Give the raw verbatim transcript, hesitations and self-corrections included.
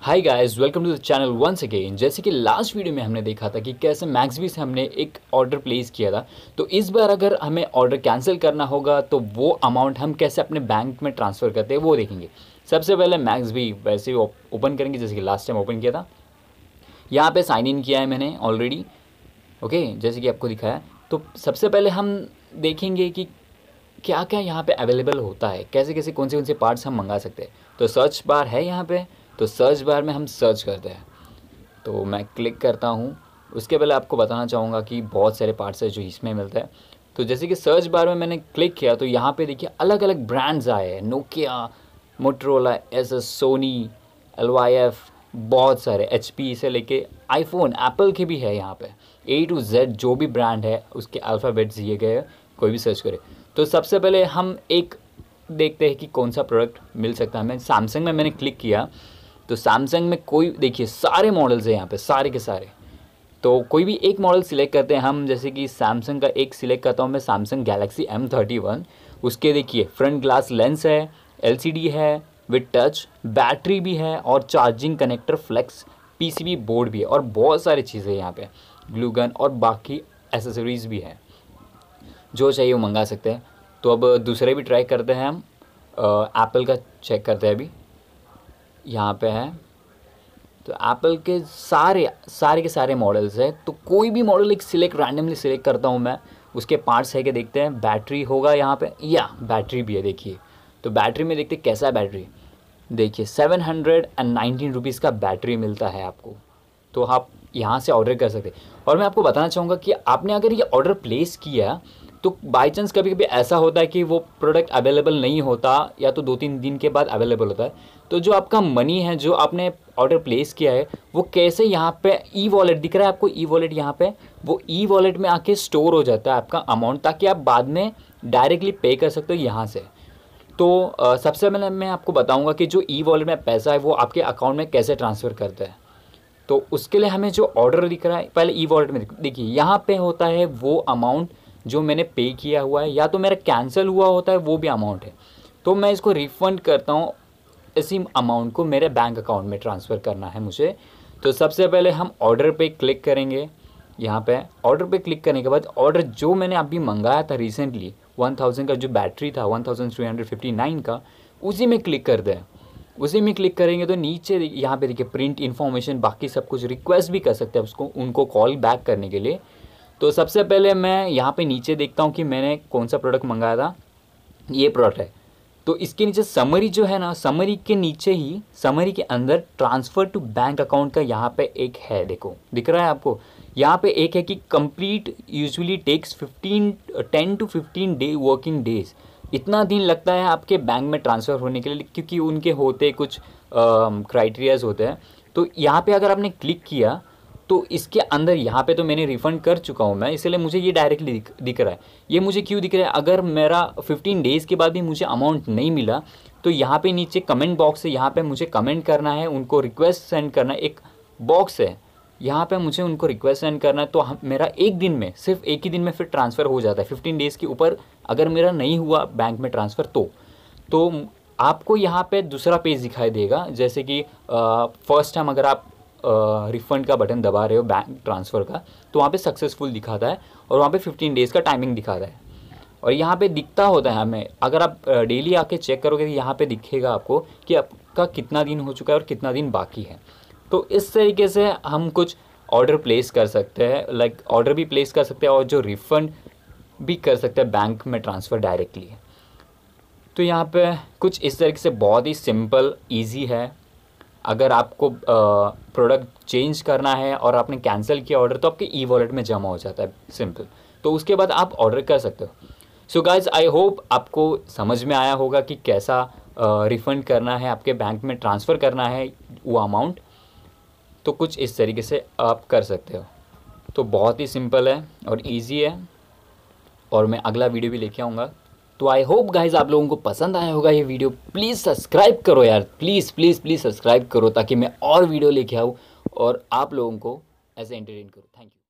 Hi guys, welcome to the channel once again. जैसे कि last video में हमने देखा था कि कैसे मैक्सबी से हमने एक ऑर्डर प्लेस किया था, तो इस बार अगर हमें ऑर्डर कैंसिल करना होगा तो वो अमाउंट हम कैसे अपने बैंक में ट्रांसफ़र करते हैं वो देखेंगे। सबसे पहले मैक्सबी वैसे ही ओपन करेंगे जैसे कि लास्ट टाइम ओपन किया था। यहाँ पे साइन इन किया है मैंने ऑलरेडी, ओके, जैसे कि आपको दिखाया। तो सबसे पहले हम देखेंगे कि क्या क्या यहाँ पे अवेलेबल होता है, कैसे कैसे कौन से कौन से पार्ट्स हम मंगा सकते हैं। तो सर्च बार है यहाँ पे, तो सर्च बार में हम सर्च करते हैं। तो मैं क्लिक करता हूँ। उसके पहले आपको बताना चाहूँगा कि बहुत सारे पार्ट्स है जो इसमें मिलता है। तो जैसे कि सर्च बार में मैंने क्लिक किया तो यहाँ पे देखिए अलग अलग ब्रांड्स आए हैं, Nokia, Motorola, SS, Sony, L Y F, बहुत सारे, एच पी से लेके आईफोन, एप्पल के भी है यहाँ पे। ए टू जेड जो भी ब्रांड है उसके अल्फ़ाबेट्स दिए गए हैं, कोई भी सर्च करे। तो सबसे पहले हम एक देखते हैं कि कौन सा प्रोडक्ट मिल सकता है। मैं सैमसंग में मैंने क्लिक किया तो सैमसंग में कोई देखिए सारे मॉडल्स हैं यहाँ पे, सारे के सारे। तो कोई भी एक मॉडल सिलेक्ट करते हैं हम, जैसे कि सैमसंग का एक सिलेक्ट करता हूँ मैं, Samsung Galaxy M thirty one. उसके देखिए फ्रंट ग्लास लेंस है, एल सी डी है विद टच, बैटरी भी है और charging connector, flex P C B board भी है और बहुत सारी चीज़ें यहाँ पे, ग्लू गन और बाकी एसेसरीज़ भी है। जो चाहिए वो मंगा सकते हैं। तो अब दूसरे भी ट्राई करते हैं हम। एप्पल का चेक करते हैं अभी, यहाँ पे है। तो एप्पल के सारे सारे के सारे मॉडल्स हैं। तो कोई भी मॉडल एक सिलेक्ट रैंडमली सिलेक्ट करता हूँ मैं। उसके पार्ट्स है कि देखते हैं। बैटरी होगा यहाँ पे, या बैटरी भी है देखिए। तो बैटरी में देखते हैं कैसा है बैटरी। देखिए seven hundred and nineteen rupees का बैटरी मिलता है आपको। तो आप यहाँ से ऑर्डर कर सकते हैं। और मैं आपको बताना चाहूँगा कि आपने अगर ये ऑर्डर प्लेस किया तो बाई चांस कभी कभी ऐसा होता है कि वो प्रोडक्ट अवेलेबल नहीं होता, या तो दो तीन दिन के बाद अवेलेबल होता है। तो जो आपका मनी है जो आपने ऑर्डर प्लेस किया है वो कैसे यहाँ पे ई वॉलेट दिख रहा है आपको, ई वॉलेट यहाँ पे, वो ई वॉलेट में आके स्टोर हो जाता है आपका अमाउंट, ताकि आप बाद में डायरेक्टली पे कर सकते हो यहाँ से। तो आ, सबसे पहले मैं आपको बताऊँगा कि जो ई वॉलेट में पैसा है वो आपके अकाउंट में कैसे ट्रांसफ़र करता है। तो उसके लिए हमें जो ऑर्डर दिख रहा है, पहले ई वॉलेट में देखिए यहाँ पे होता है वो अमाउंट जो मैंने पे किया हुआ है, या तो मेरा कैंसिल हुआ होता है वो भी अमाउंट है। तो मैं इसको रिफ़ंड करता हूँ, इसी अमाउंट को मेरे बैंक अकाउंट में ट्रांसफ़र करना है मुझे। तो सबसे पहले हम ऑर्डर पे क्लिक करेंगे। यहाँ पे ऑर्डर पे क्लिक करने के बाद ऑर्डर जो मैंने अभी मंगाया था रिसेंटली वन थाउजेंड का जो बैटरी था, one thousand three hundred fifty nine का, उसी में क्लिक कर दें। उसी में क्लिक करेंगे तो नीचे यहाँ पे देखिए प्रिंट इन्फॉर्मेशन, बाकी सब कुछ, रिक्वेस्ट भी कर सकते हैं उसको, उनको कॉल बैक करने के लिए। तो सबसे पहले मैं यहाँ पे नीचे देखता हूँ कि मैंने कौन सा प्रोडक्ट मंगाया था। ये प्रोडक्ट है। तो इसके नीचे समरी जो है ना, समरी के नीचे ही, समरी के अंदर ट्रांसफ़र टू बैंक अकाउंट का यहाँ पे एक है, देखो दिख रहा है आपको। यहाँ पे एक है कि complete usually takes fifteen ten to fifteen day working days. इतना दिन लगता है आपके बैंक में ट्रांसफ़र होने के लिए, क्योंकि उनके होते कुछ क्राइटेरियाज होते हैं। तो यहाँ पे अगर आपने क्लिक किया तो इसके अंदर यहाँ पे तो मैंने रिफ़ंड कर चुका हूँ मैं, इसलिए मुझे ये डायरेक्टली दिख, दिख रहा है। ये मुझे क्यों दिख रहा है, अगर मेरा फिफ्टीन डेज़ के बाद भी मुझे अमाउंट नहीं मिला तो यहाँ पे नीचे कमेंट बॉक्स है, यहाँ पे मुझे कमेंट करना है, उनको रिक्वेस्ट सेंड करना है। एक बॉक्स है यहाँ पे, मुझे उनको रिक्वेस्ट सेंड करना है। तो हम, मेरा एक दिन में, सिर्फ एक ही दिन में फिर ट्रांसफ़र हो जाता है। फिफ्टीन डेज़ के ऊपर अगर मेरा नहीं हुआ बैंक में ट्रांसफ़र तो तो आपको यहाँ पे दूसरा पेज दिखाई देगा। जैसे कि फर्स्ट टाइम अगर आप रिफ़ंड का बटन दबा रहे हो बैंक ट्रांसफ़र का, तो वहाँ पे सक्सेसफुल दिखाता है और वहाँ पे फिफ्टीन डेज़ का टाइमिंग दिखाता है। और यहाँ पे दिखता होता है हमें, अगर आप डेली आके चेक करोगे तो यहाँ पे दिखेगा आपको कि आपका कितना दिन हो चुका है और कितना दिन बाकी है। तो इस तरीके से हम कुछ ऑर्डर प्लेस कर सकते हैं, लाइक ऑर्डर भी प्लेस कर सकते हैं और जो रिफ़ंड भी कर सकते हैं बैंक में ट्रांसफ़र डायरेक्टली। तो यहाँ पे कुछ इस तरीके से बहुत ही सिंपल ईजी है। अगर आपको प्रोडक्ट चेंज करना है और आपने कैंसिल किया ऑर्डर तो आपके ई वॉलेट में जमा हो जाता है, सिंपल। तो उसके बाद आप ऑर्डर कर सकते हो। सो गाइज, आई होप आपको समझ में आया होगा कि कैसा रिफ़ंड करना है, आपके बैंक में ट्रांसफ़र करना है वो अमाउंट। तो कुछ इस तरीके से आप कर सकते हो। तो बहुत ही सिंपल है और ईजी है, और मैं अगला वीडियो भी लेके आऊँगा। तो आई होप गाइज आप लोगों को पसंद आया होगा ये वीडियो। प्लीज़ सब्सक्राइब करो यार, प्लीज़ प्लीज़ प्लीज़ सब्सक्राइब करो, ताकि मैं और वीडियो लेके आऊँ और आप लोगों को ऐसे एंटरटेन करूँ। Thank you.